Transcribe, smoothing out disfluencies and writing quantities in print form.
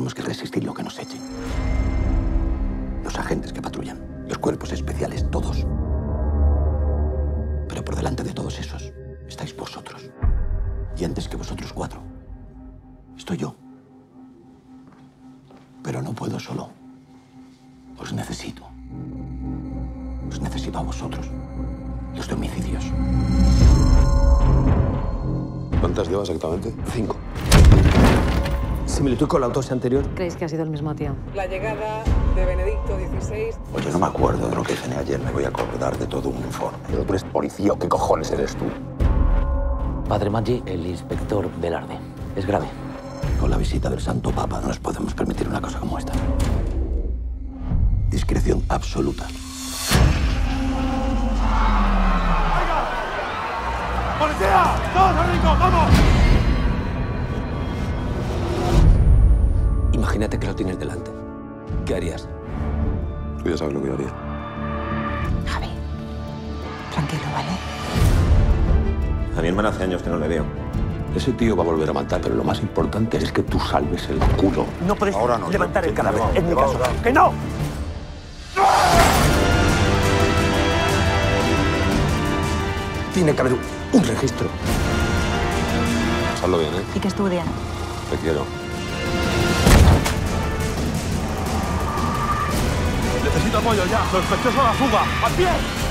tenemos que resistir lo que nos echen. Los agentes que patrullan, los cuerpos especiales, todos. Pero por delante de todos esos estáis vosotros. Y antes que vosotros 4, estoy yo. Pero no puedo solo. Os necesito. Os necesito a vosotros. Los de homicidios. ¿Cuántas llevas exactamente? 5. ¿Similitud con la autopsia anterior? ¿Creéis que ha sido el mismo tío? La llegada de Benedicto XVI. Oye, no me acuerdo de lo que cené ayer. Me voy a acordar de todo un informe. ¿Pero tú eres policía o qué cojones eres tú? Padre Maggi, el inspector Velarde. Es grave. Con la visita del Santo Papa no nos podemos permitir una cosa como esta. Discreción absoluta. ¡Policía! ¡Todos al rincón! ¡Vamos! Imagínate que lo tienes delante. ¿Qué harías? Tú ya sabes lo que yo haría. Javi, tranquilo, ¿vale? A mi hermana hace años que no le veo. Ese tío va a volver a matar, pero lo más importante es que tú salves el culo. No puedes Ahora no, levantar el cadáver, vamos, en mi vamos, caso. vamos. ¡Que no! Tiene que haber un registro. Pasadlo bien, ¿eh? ¿Y qué estudian? Te quiero. Necesito apoyo ya. Sospechoso a la fuga. ¡A pie!